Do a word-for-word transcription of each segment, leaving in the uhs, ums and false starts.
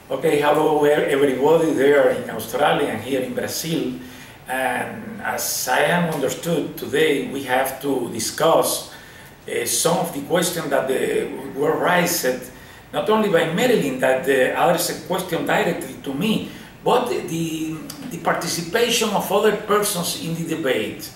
Okay, hello everybody there in Australia and here in Brazil. And as I am understood, today we have to discuss uh, some of the questions that uh, were raised, not only by Marilyn, that uh, others a question directly to me, but the, the participation of other persons in the debate.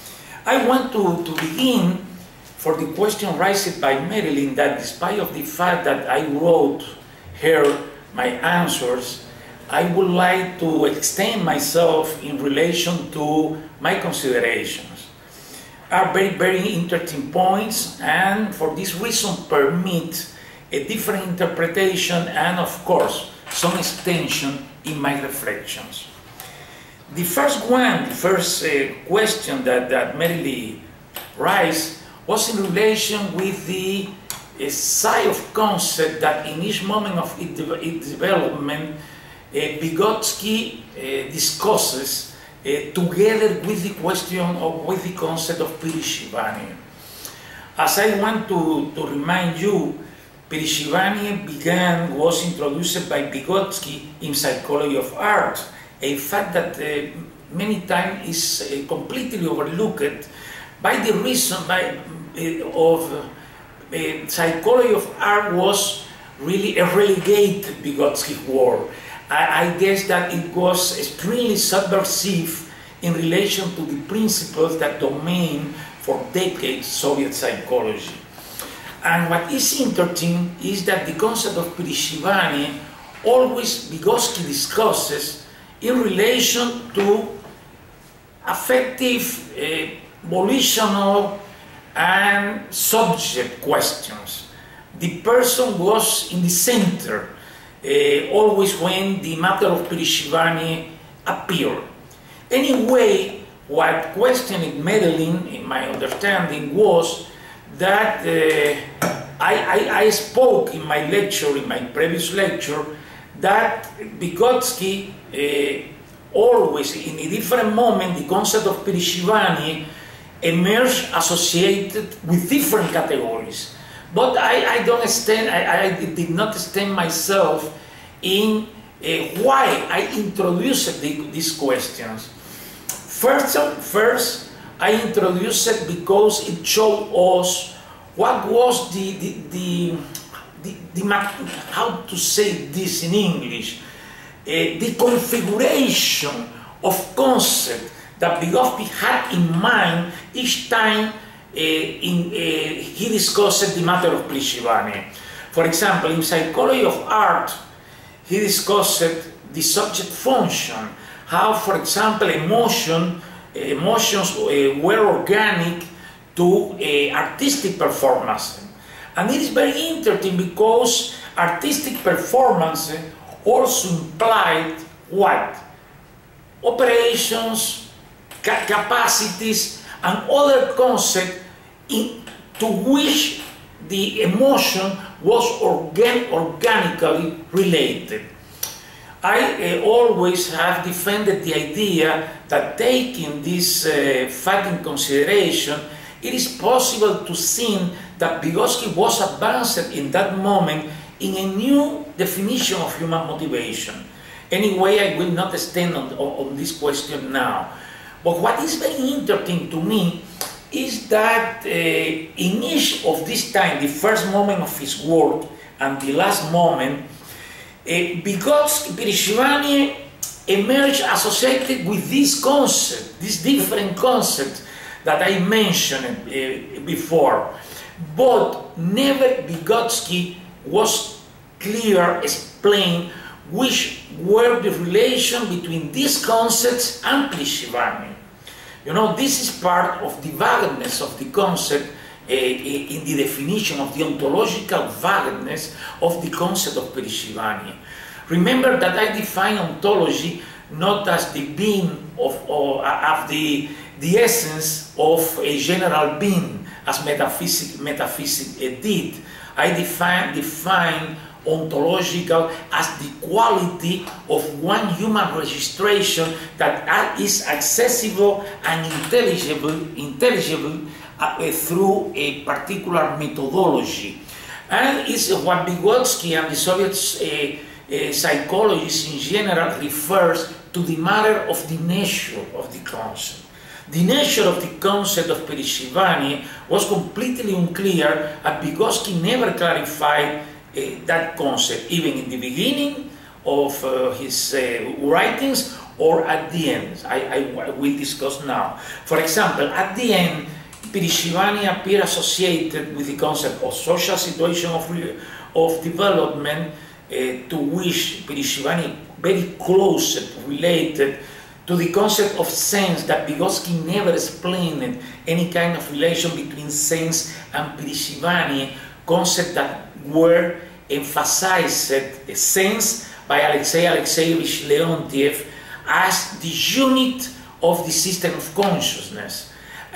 I want to, to begin for the question raised by Marilyn, that despite of the fact that I wrote her my answers, I would like to extend myself in relation to my considerations. Are very, very interesting points, and for this reason permit a different interpretation and, of course, some extension in my reflections. The first one, the first uh, question that, that Marilyn raised was in relation with the a side of concept that in each moment of its development uh, Vygotsky uh, discusses uh, together with the question of with the concept of Pirishvanie. As I want to, to remind you, Pirishvanie began, was introduced by Vygotsky in Psychology of Art, a fact that uh, many times is uh, completely overlooked by the reason by, uh, of uh, Uh, Psychology of Art was really a relegated Vygotsky work. I, I guess that it was extremely subversive in relation to the principles that domain for decades Soviet psychology. And what is interesting is that the concept of Pirishvanie always Vygotsky discusses in relation to affective, uh, volitional, and subject questions. The person was in the center uh, always when the matter of Pirishvanie appeared. Anyway, what questioned Marilyn, in my understanding, was that uh, I, I, I spoke in my lecture, in my previous lecture, that Vygotsky uh, always, in a different moment, the concept of Pirishvanie emerged associated with different categories. But I, I don't extend, I, I did not extend myself in uh, why I introduced the, these questions. First, first, I introduced it because it showed us what was the, the, the, the, the how to say this in English, uh, the configuration of concept that Vygotsky had in mind each time uh, in, uh, he discussed the matter of Pirishvanie. For example, in Psychology of Art, he discussed the subject function, how, for example, emotion, uh, emotions uh, were organic to uh, artistic performance. And it is very interesting because artistic performance also implied what? Operations, capacities, and other concepts in, to which the emotion was organ organically related. I uh, always have defended the idea that taking this uh, fact in consideration, it is possible to see that Vygotsky was advanced in that moment in a new definition of human motivation. Anyway, I will not extend on, on, on this question now. But what is very interesting to me is that uh, in each of this time, the first moment of his work and the last moment, uh, Vygotsky, Pirishvanie emerged associated with this concept, this different concept that I mentioned uh, before. But never Vygotsky was clear, explained which were the relation between these concepts and Pirishvanie. You know, this is part of the vagueness of the concept uh, in the definition of the ontological vagueness of the concept of Pirishvanie. Remember that I define ontology not as the being of, or, of the, the essence of a general being, as metaphysics metaphysic did. I define, define ontological as the quality of one human registration that is accessible and intelligible, intelligible uh, through a particular methodology. And it's what Vygotsky and the Soviets uh, uh, psychologists in general refers to the matter of the nature of the concept. The nature of the concept of Pirishivanyi was completely unclear, and Vygotsky never clarified uh, that concept, even in the beginning of uh, his uh, writings or at the end. I, I will discuss now. For example, at the end, Pirishivanyi appeared associated with the concept of social situation of, of development, uh, to which Pirishivanyi very closely related to the concept of sense, that Vygotsky never explained any kind of relation between sense and Pirishivanyi, concepts that were emphasized, uh, sense by Alexei Alexeyevich Leontiev as the unit of the system of consciousness,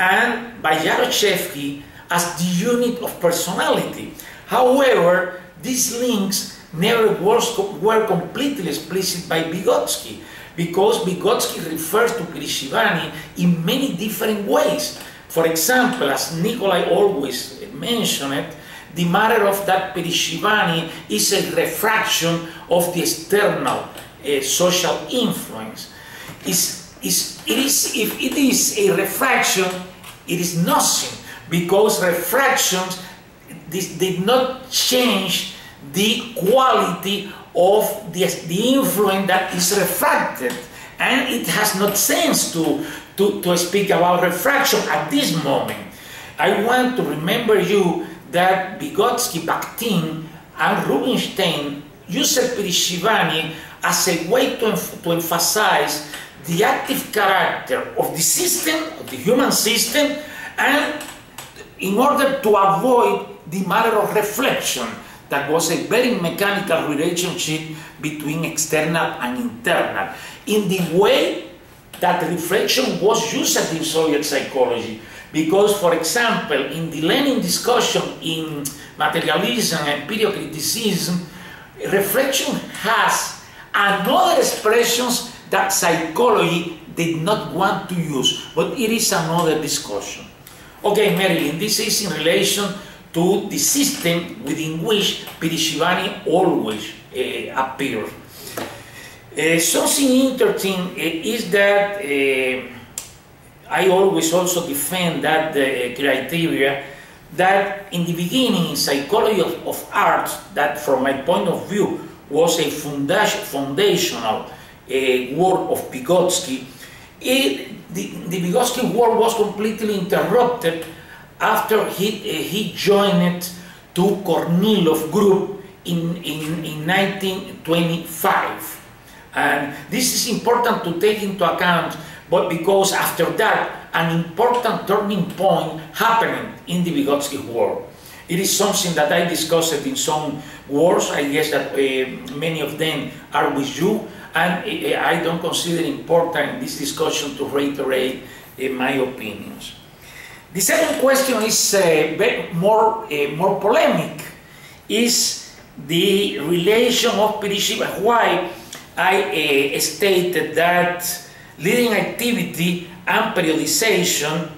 and by Yaroshevsky as the unit of personality. However, these links never was, were completely explicit by Vygotsky, because Vygotsky refers to Pirishivanyi in many different ways. For example, as Nikolai always mentioned, the matter of that Pirishivanyi is a refraction of the external uh, social influence. It's, it's, it is, if it is a refraction, it is nothing, because refractions this did not change the quality of the, the influence that is refracted, and it has not sense to, to, to speak about refraction at this moment. I want to remember you that Vygotsky, Bakhtin, and Rubinstein used Pirishivanyi as a way to, to emphasize the active character of the system, of the human system, and in order to avoid the matter of reflection, that was a very mechanical relationship between external and internal, in the way that reflection was used in Soviet psychology. Because, for example, in the Lenin discussion in materialism and empirical-criticism, reflection has another expressions that psychology did not want to use, but it is another discussion. Okay, Marilyn, this is in relation to the system within which Pirishivanyi always uh, appeared. Uh, something interesting uh, is that uh, I always also defend that uh, criteria that in the beginning in psychology of, of art, that from my point of view was a foundation, foundational uh, work of Vygotsky, it, the, the Vygotsky work was completely interrupted after he, uh, he joined to Kornilov group in, in, in nineteen twenty-five. And this is important to take into account, but because after that an important turning point happened in the Vygotsky work. It is something that I discussed in some words. I guess that uh, many of them are with you, and uh, I don't consider important in this discussion to reiterate uh, my opinions. The second question is uh, more, uh, more polemic, is the relation of Pirishivanyi. Why I uh, stated that leading activity and periodization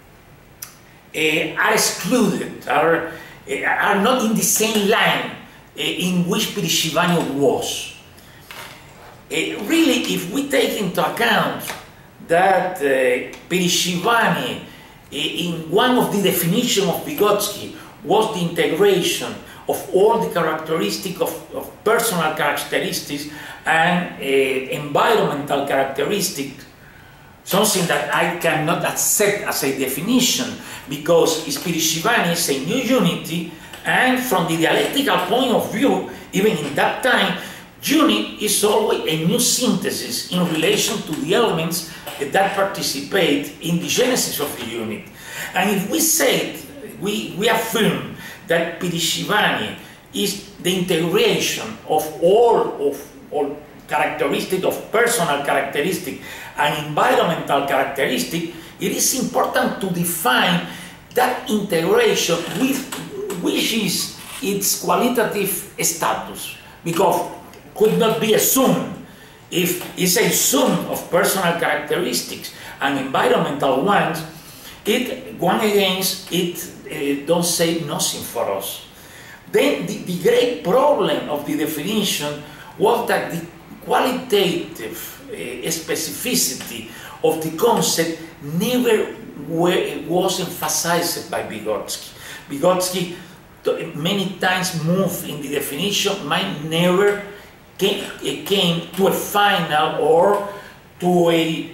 uh, are excluded, are, uh, are not in the same line uh, in which Pirishivanyi was. Uh, really, if we take into account that uh, Pirishivanyi, in one of the definitions of Vygotsky, was the integration of all the characteristics of, of personal characteristics and uh, environmental characteristics, something that I cannot accept as a definition, because Pirishivanyi is a new unity, and from the dialectical point of view, even in that time, unit is always a new synthesis in relation to the elements that participate in the genesis of the unit. And if we say, we, we affirm that Pirishivanyi is the integration of all of all characteristics, of personal characteristics and environmental characteristics, it is important to define that integration with which is its qualitative status, because it could not be assumed. If it's a sum of personal characteristics and environmental ones, it, one against it, uh, don't say nothing for us. Then the, the great problem of the definition was that the qualitative uh, specificity of the concept never were, was emphasized by Vygotsky. Vygotsky many times moved in the definition, might never came, came to a final or to a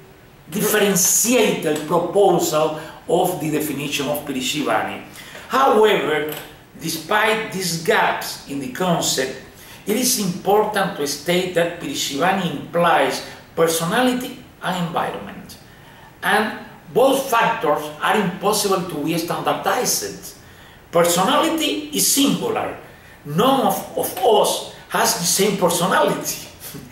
differentiated proposal of the definition of Pirishivanyi. However, despite these gaps in the concept, it is important to state that Pirishivanyi implies personality and environment, and both factors are impossible to be standardized. Personality is singular. None of, of us has the same personality.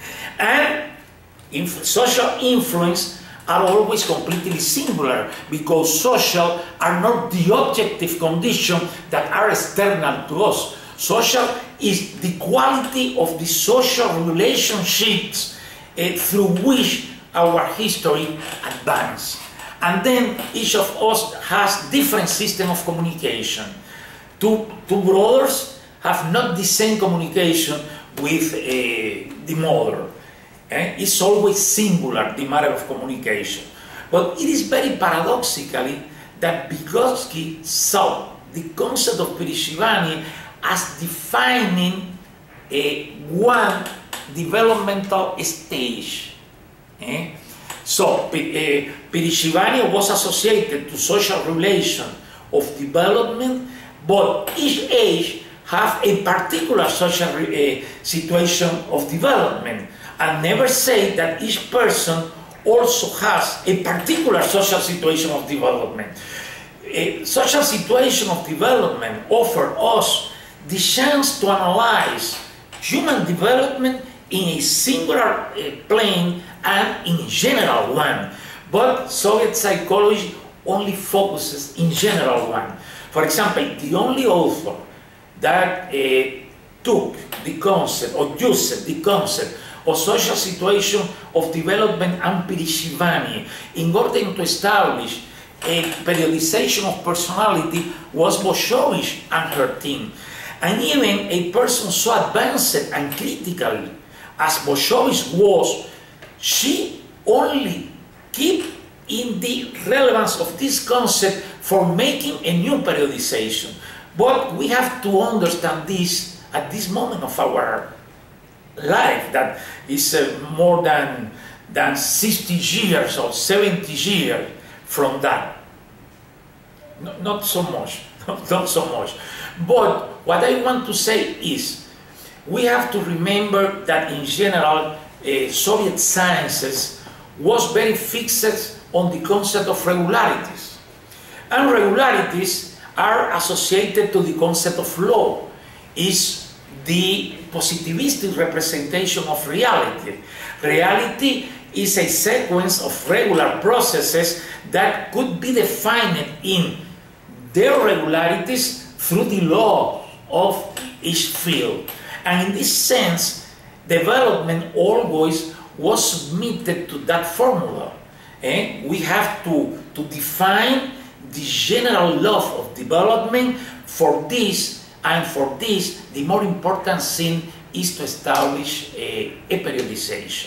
And inf social influence are always completely singular, because social are not the objective conditions that are external to us. Social is the quality of the social relationships uh, through which our history advances. And then each of us has different system of communication. Two, two brothers have not the same communication with uh, the mother. Eh? It's always singular, the matter of communication. But it is very paradoxically that Vygotsky saw the concept of Pirishivanyi as defining a one developmental stage. Eh? So, uh, Pirishivanyi was associated to social relation of development, but each age have a particular social uh, situation of development, and never say that each person also has a particular social situation of development. A social situation of development offers us the chance to analyze human development in a singular uh, plane and in a general one. But Soviet psychology only focuses in general one. For example, the only author that uh, took the concept or used the concept of social situation of development and Pirishivanyi in order to establish a periodization of personality was Bolshevich and her team. And even a person so advanced and critical as Bolshevich was, she only kept in the relevance of this concept for making a new periodization. But we have to understand this at this moment of our life, that is uh, more than, than sixty years or seventy years from that. No, not so much, not so much. But what I want to say is, we have to remember that in general, uh, Soviet sciences was very fixed on the concept of regularities. And regularities are associated to the concept of law. Is the positivistic representation of reality. Reality is a sequence of regular processes that could be defined in their regularities through the law of each field. And in this sense, development always was submitted to that formula. Eh? We have to, to define the general law of development. For this, and for this, the more important thing is to establish a, a periodization.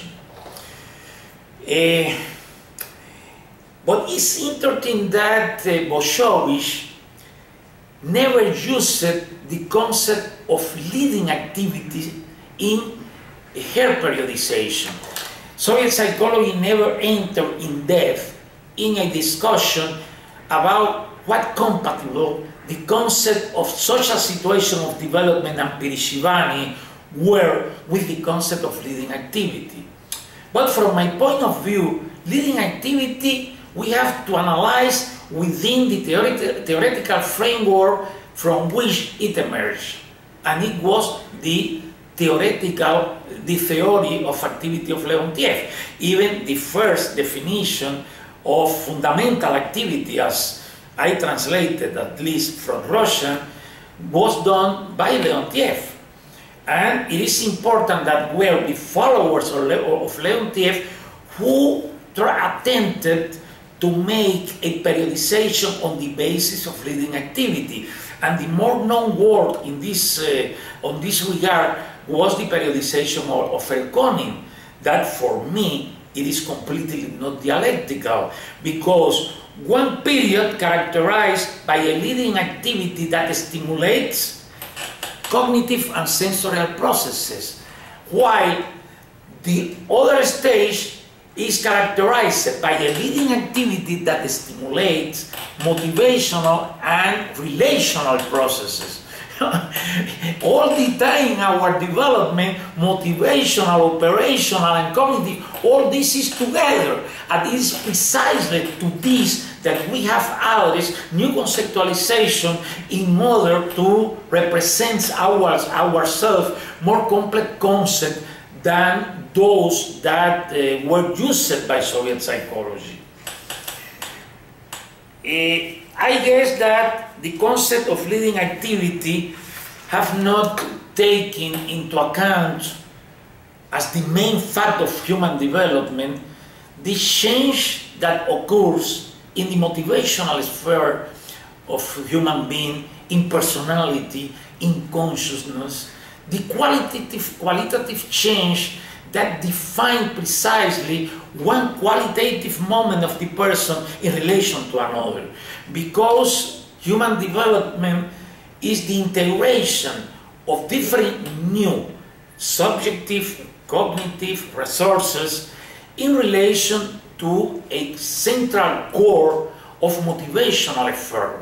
Uh, but it's interesting that uh, Bolshevich never used the concept of leading activity in her periodization. Soviet psychology never entered in depth in a discussion about what compatible the concept of social situation of development and Pirishivanyi were with the concept of leading activity. But from my point of view, leading activity we have to analyze within the theoret theoretical framework from which it emerged. And it was the theoretical, the theory of activity of Leontiev. Even the first definition of fundamental activity, as I translated at least from Russian, was done by Leontiev. And it is important that we are the followers of, Le of Leontiev who attempted to make a periodization on the basis of leading activity. And the more known work in this, uh, on this regard was the periodization of, of Erconin. That for me, it is completely not dialectical, because one period characterized by a leading activity that stimulates cognitive and sensorial processes, while the other stage is characterized by a leading activity that stimulates motivational and relational processes. All the time in our development, motivational, operational, and cognitive, all this is together. And it is precisely to this that we have added new conceptualization in order to represent ours, ourselves more complex concepts than those that uh, were used by Soviet psychology. Uh, I guess that the concept of leading activity have not taken into account as the main fact of human development the change that occurs in the motivational sphere of human being, in personality, in consciousness, the qualitative, qualitative change that define precisely one qualitative moment of the person in relation to another. Because human development is the integration of different new subjective, cognitive resources in relation to a central core of motivational effort.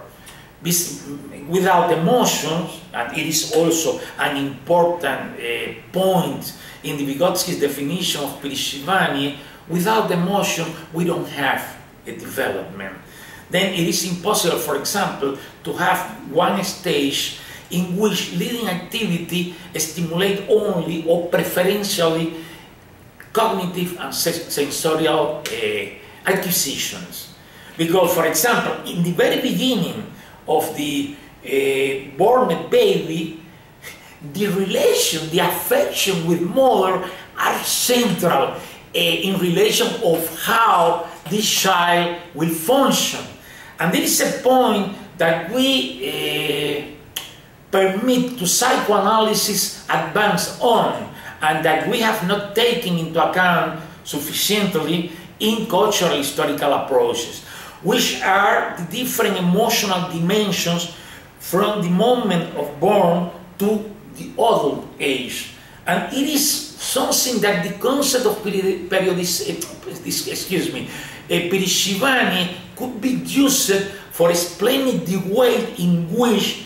Without emotions, and it is also an important uh, point in the Vygotsky's definition of Pirishvani, without emotion we don't have a development. Then it is impossible, for example, to have one stage in which leading activity stimulates only or preferentially cognitive and sensorial uh, acquisitions. Because, for example, in the very beginning of the uh, born baby, the relation, the affection with mother are central uh, in relation of how this child will function. And there is a point that we uh, permit to psychoanalysis advance on, and that we have not taken into account sufficiently in cultural historical approaches, which are the different emotional dimensions from the moment of born to the adult age. And it is something that the concept of periodicity, excuse me, Pirishvani could be used for explaining the way in which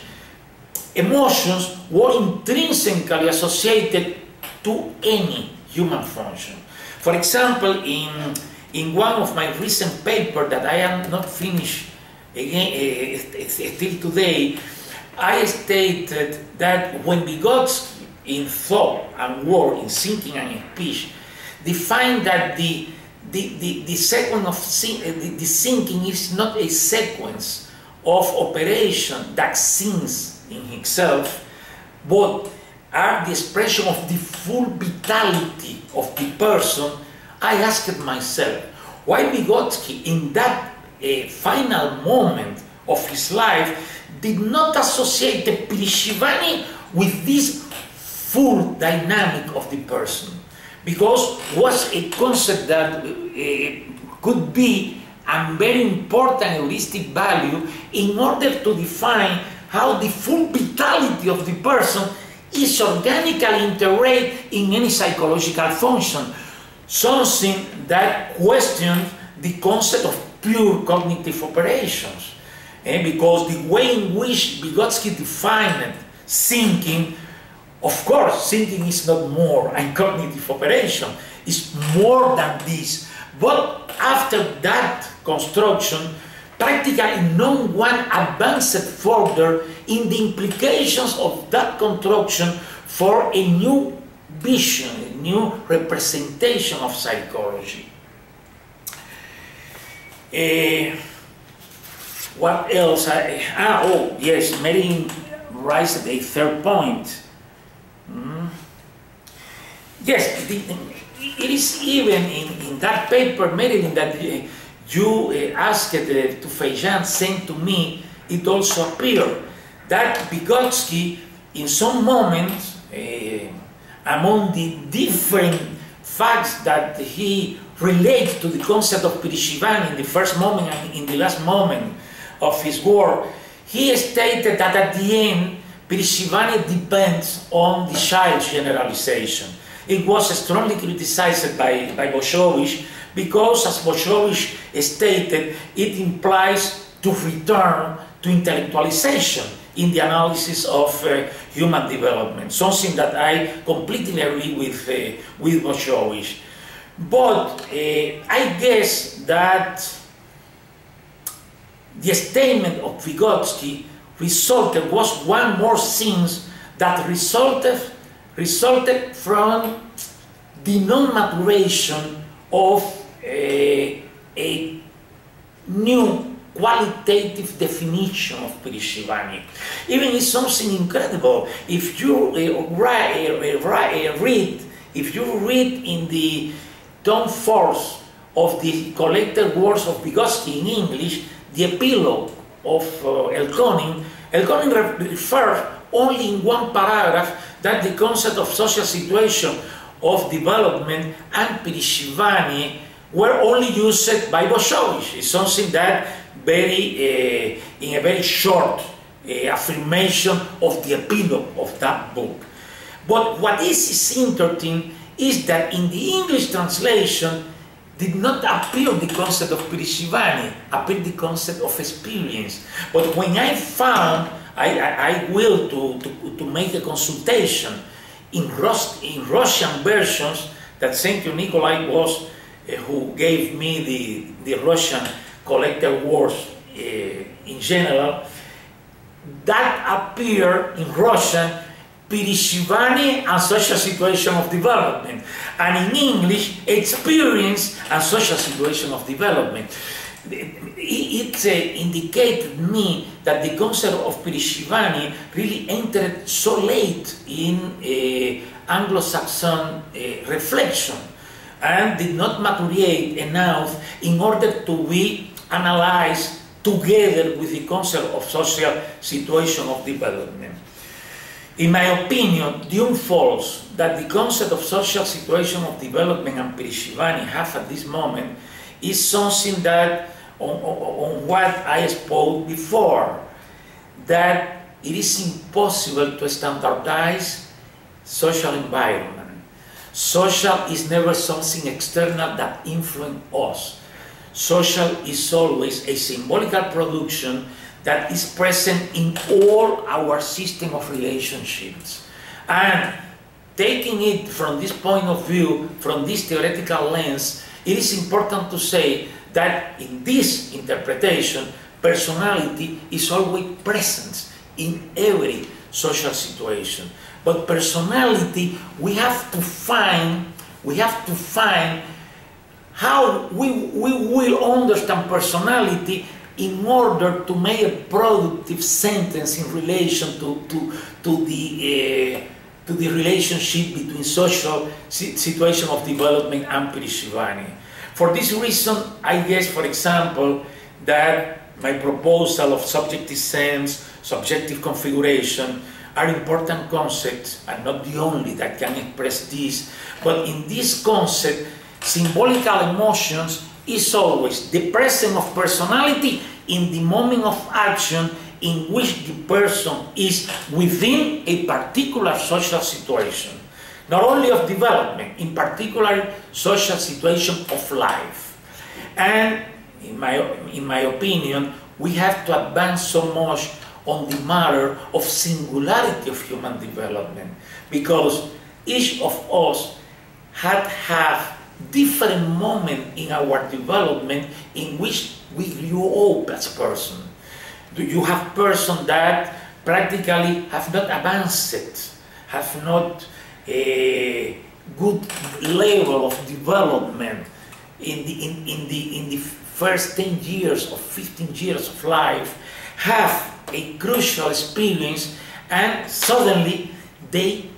emotions were intrinsically associated to any human function. For example, in, in one of my recent papers that I am not finished again, uh, still today, I stated that when Vygotsky in thought and word, in thinking and in speech, defined that the, the, the, the sequence of the, the thinking is not a sequence of operation that thinks in itself, but are the expression of the full vitality of the person. I asked myself, why Vygotsky in that uh, final moment of his life did not associate the Pirishvani with this full dynamic of the person, because it was a concept that uh, could be a very important heuristic value in order to define how the full vitality of the person is organically integrated in any psychological function, something that questions the concept of pure cognitive operations. Eh, because the way in which Vygotsky defined thinking, of course, thinking is not more a cognitive operation, it's more than this. But after that construction, practically no one advanced further in the implications of that construction for a new vision, a new representation of psychology. Uh, what else? I, ah, oh, yes, Merlin raised a third point. Mm. Yes, the, it is even in, in that paper, Merlin, that uh, you uh, asked uh, to Feiján sent to me, it also appeared that Vygotsky, in some moments, uh, among the different facts that he relates to the concept of Pirishivan in the first moment and in the last moment of his work, he stated that at the end, Pirishivani depends on the child's generalization. It was strongly criticized by, by Boschowitz because, as Boschowitz stated, it implies to return to intellectualization in the analysis of uh, human development, something that I completely agree with, uh, with Boschowitz. But uh, I guess that the statement of Vygotsky resulted was one more thing that resulted, resulted from the non-maturation of a, a new qualitative definition of Pirishivani. Even it's something incredible. If you uh, write, uh, write, uh, read, if you read in the Tom Force of the collected works of Vygotsky in English, the epilogue of uh, Elkonin, Elkonin re refers only in one paragraph that the concept of social situation of development and Pirishivani were only used by Boschowitz. It's something that very, uh, in a very short uh, affirmation of the epilogue of that book. But what is, is interesting is that in the English translation did not appear the concept of Pirishivani, appeared the concept of experience. But when I found, I, I, I will to, to, to make a consultation in, Rus in Russian versions that Saint Nikolai was, uh, who gave me the, the Russian collected works uh, in general, that appeared in Russian Pirishivani and social situation of development, and in English, experience and social situation of development. It, it uh, indicated me that the concept of Pirishivani really entered so late in uh, Anglo-Saxon uh, reflection and did not maturate enough in order to be analyzed together with the concept of social situation of development. In my opinion, the unfolds that the concept of social situation of development and Pirishivani have at this moment is something that, on, on, on what I spoke before, that it is impossible to standardize social environment. Social is never something external that influences us. Social is always a symbolical production that is present in all our system of relationships. And taking it from this point of view, from this theoretical lens, it is important to say that in this interpretation, personality is always present in every social situation. But personality, we have to find, we have to find how we, we will understand personality in order to make a productive sentence in relation to, to, to, the, uh, to the relationship between social situation of development and Pirishivani. For this reason, I guess, for example, that my proposal of subjective sense, subjective configuration, are important concepts, and not the only that can express this, but in this concept, symbolical emotions is always the presence of personality in the moment of action in which the person is within a particular social situation. Not only of development, in particular social situation of life. And in my, in my opinion, we have to advance so much on the matter of singularity of human development, because each of us had have different moment in our development in which we grew up as a person. You have persons that practically have not advanced, have not a good level of development in the, in, in the, in the first ten years or fifteen years of life, have a crucial experience, and suddenly they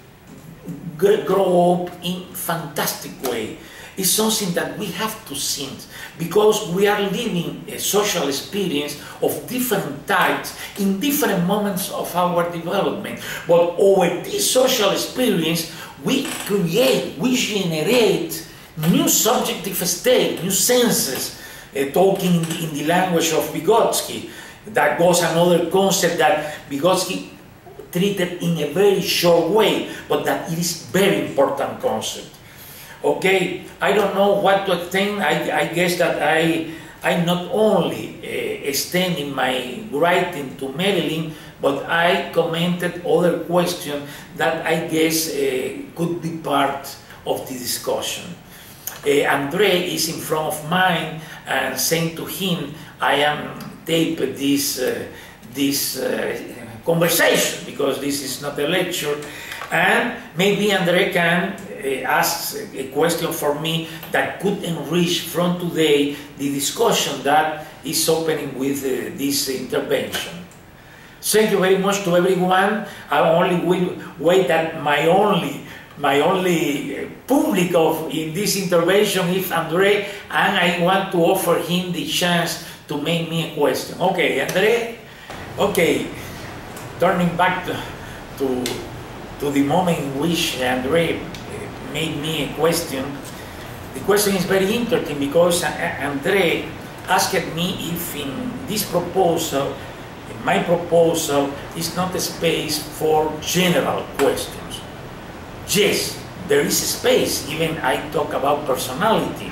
grow up in fantastic way. Is something that we have to think, because we are living a social experience of different types in different moments of our development. But over this social experience, we create, we generate new subjective state, new senses, uh, talking in the, in the language of Vygotsky. That was another concept that Vygotsky treated in a very short way, but that it is very important concept. Okay, I don't know what to think. I, I guess that I, I not only uh, extending my writing to Marilyn, but I commented other questions that I guess uh, could be part of the discussion. Uh, Andre is in front of mine, and saying to him, I am tape this, uh, this uh, conversation, because this is not a lecture, and maybe Andre can uh, ask a question for me that could enrich from today the discussion that is opening with uh, this intervention. Thank you very much to everyone. I only will wait that my only my only public of in this intervention is Andre, and I want to offer him the chance to make me a question. Okay, Andre. Okay, turning back to to, to the moment in which Andre made me a question. The question is very interesting because Andre asked me if in this proposal, my proposal is not a space for general questions. Yes, there is a space, even I talk about personality.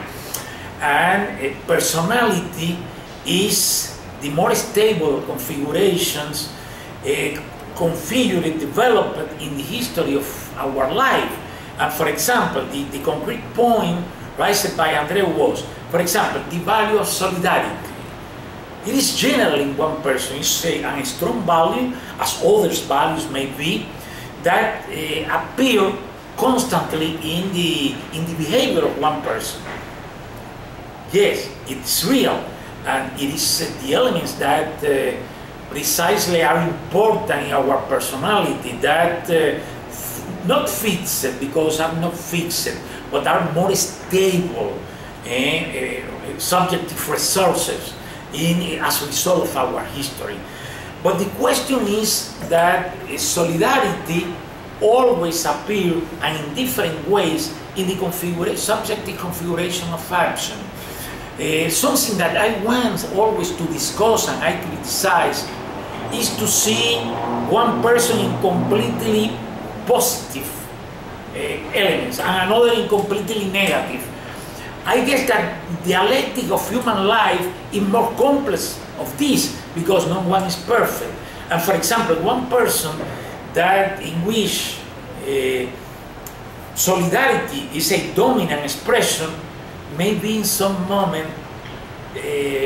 And uh, personality is the more stable configurations uh, configured, developed in the history of our life. And for example, the, the concrete point raised by Andre was, for example, the value of solidarity. It is general in one person, it's a, a strong value, as others' values may be, that uh, appear constantly in the, in the behavior of one person. Yes, it's real, and it is uh, the elements that uh, precisely are important in our personality, that uh, not fixed, because are not fixed, but are more stable and uh, subjective resources in, as a result of our history. But the question is that uh, solidarity always appears, and in different ways, in the configura subjective configuration of action. Uh, something that I want always to discuss and I criticize is to see one person in completely positive uh, elements and another in completely negative. I guess that the dialectic of human life is more complex of this, because no one is perfect. And for example, one person that in which uh, solidarity is a dominant expression may be in some moment uh,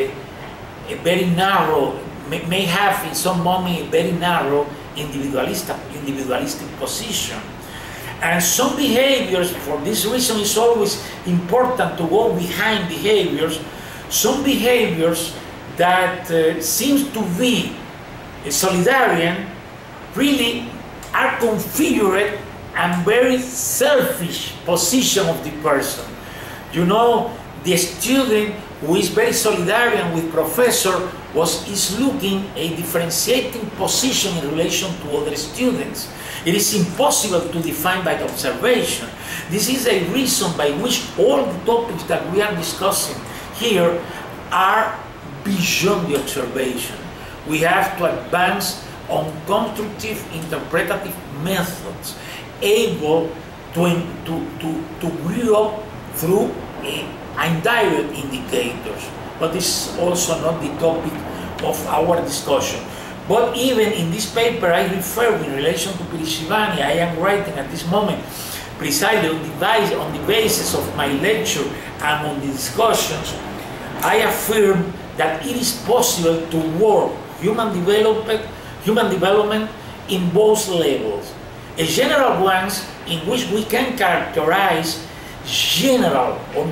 a very narrow, may, may have in some moment a very narrow individualistic, individualistic position. And some behaviors, for this reason it's always important to go behind behaviors, some behaviors that uh, seems to be solidarian really are configured and very selfish position of the person. You know, the student who is very solidarian with professor was is looking a differentiating position in relation to other students. It is impossible to define by observation. This is a reason by which all the topics that we are discussing here are beyond the observation. We have to advance on constructive interpretative methods, able to, to, to, to grow through uh, indirect indicators. But this is also not the topic of our discussion. But even in this paper I refer in relation to Pirisivani, I am writing at this moment precisely on the, base, on the basis of my lecture and on the discussions, I affirm that it is possible to work human development, human development in both levels. A general ones in which we can characterize general or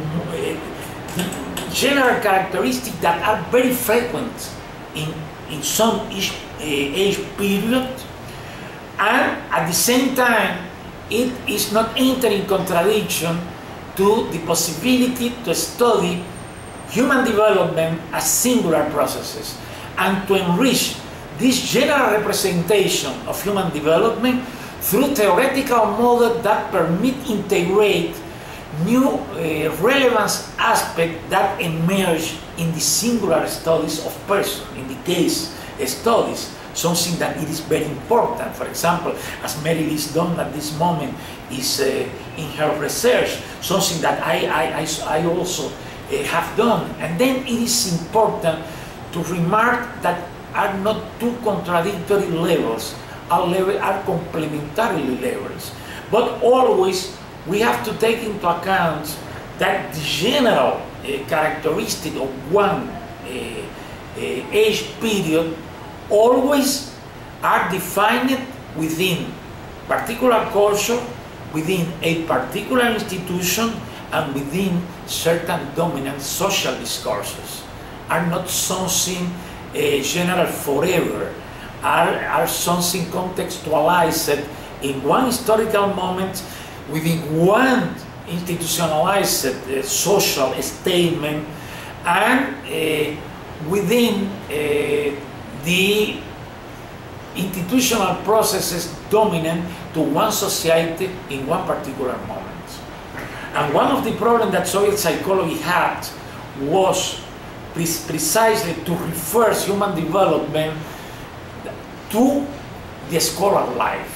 uh, general characteristics that are very frequent in, in some age, uh, age period, and at the same time it is not entering contradiction to the possibility to study human development as singular processes and to enrich this general representation of human development through theoretical models that permit integrate new uh, relevance aspects that emerge in the singular studies of person, in the case studies, something that it is very important. For example, as Mary Liz Dunn at this moment is uh, in her research, something that I, I, I, I also uh, have done. And then it is important to remark that are not two contradictory levels, are, level, are complementary levels. But always we have to take into account that the general uh, characteristic of one uh, uh, age period always are defined within particular culture, within a particular institution, and within certain dominant social discourses. Are not something uh, general forever, are, are something contextualized in one historical moment, within one institutionalized uh, social statement, and uh, within uh, the institutional processes dominant to one society in one particular moment. And one of the problems that Soviet psychology had was pre precisely to reverse human development to the scholar life,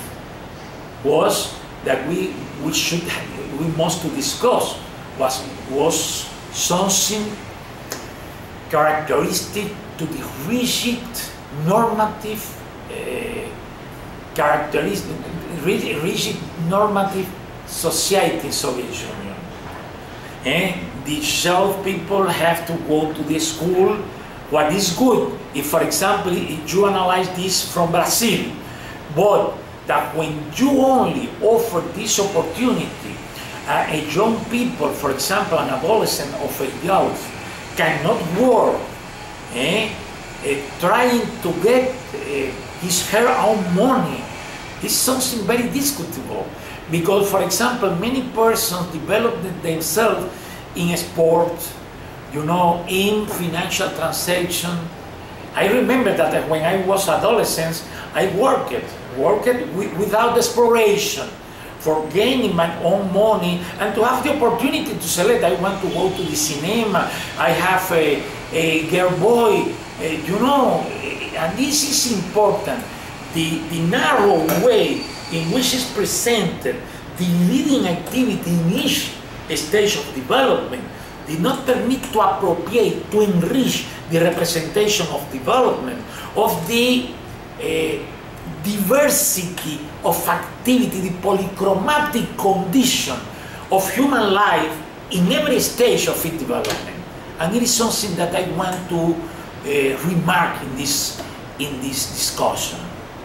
was that we, we should, we must to discuss was, was something characteristic to the rigid normative uh, characteristic, rigid normative society in Soviet Union. And the South people have to go to the school. What is good, if for example, if you analyze this from Brazil, but that when you only offer this opportunity, uh, a young people, for example, an adolescent of a youth, cannot work, eh? Uh, trying to get uh, his her own money is something very discutable, because for example many persons develop themselves in sport, you know, in financial transaction. I remember that when I was adolescent, I worked worked without exploration for gaining my own money and to have the opportunity to select. I want to go to the cinema, I have a, a girl boy, uh, you know, and this is important. The, the narrow way in which is presented the leading activity in each stage of development did not permit to appropriate, to enrich the representation of development, of the uh, diversity of activity, the polychromatic condition of human life in every stage of its development. And it is something that I want to uh, remark in this, in this discussion.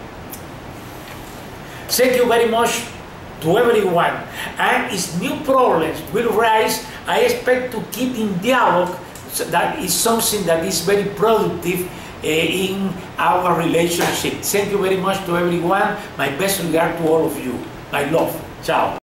Thank you very much to everyone. And as new problems will rise, I expect to keep in dialogue. So that is something that is very productive uh, in our relationship. Thank you very much to everyone. My best regard to all of you. My love. Ciao.